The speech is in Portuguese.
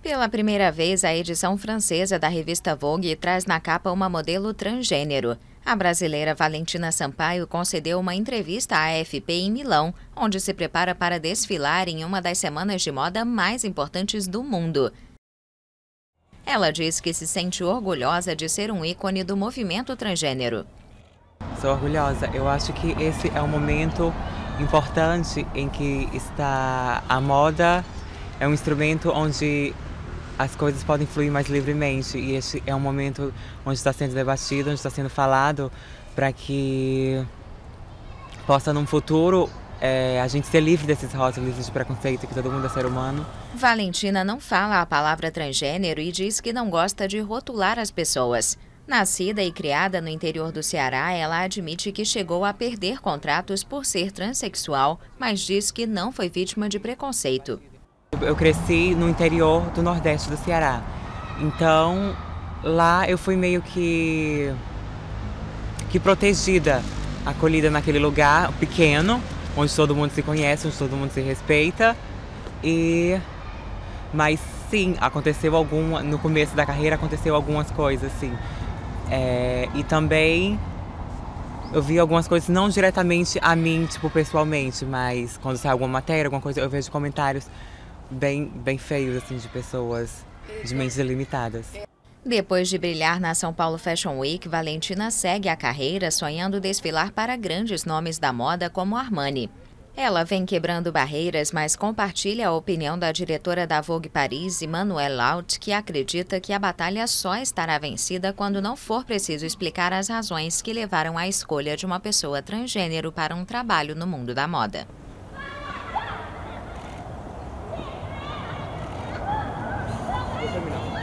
Pela primeira vez, a edição francesa da revista Vogue traz na capa uma modelo transgênero. A brasileira Valentina Sampaio concedeu uma entrevista à AFP em Milão, onde se prepara para desfilar em uma das semanas de moda mais importantes do mundo. Ela diz que se sente orgulhosa de ser um ícone do movimento transgênero. Sou orgulhosa. Eu acho que esse é um momento importante em que está a moda, é um instrumento onde as coisas podem fluir mais livremente, e este é um momento onde está sendo debatido, onde está sendo falado, para que possa num futuro a gente ser livre desses rótulos, livre de preconceito, que todo mundo é ser humano. Valentina não fala a palavra transgênero e diz que não gosta de rotular as pessoas. Nascida e criada no interior do Ceará, ela admite que chegou a perder contratos por ser transexual, mas diz que não foi vítima de preconceito. Eu cresci no interior do Nordeste do Ceará, então lá eu fui meio que protegida, acolhida naquele lugar pequeno, onde todo mundo se conhece, onde todo mundo se respeita. Mas sim, no começo da carreira aconteceu algumas coisas, sim. E também eu vi algumas coisas, não diretamente a mim, tipo, pessoalmente, mas quando sai alguma matéria, alguma coisa, eu vejo comentários bem feios, assim, de pessoas de mentes limitadas. Depois de brilhar na São Paulo Fashion Week, Valentina segue a carreira sonhando desfilar para grandes nomes da moda como Armani. Ela vem quebrando barreiras, mas compartilha a opinião da diretora da Vogue Paris, Emmanuelle Laut, que acredita que a batalha só estará vencida quando não for preciso explicar as razões que levaram à escolha de uma pessoa transgênero para um trabalho no mundo da moda. Vou terminar.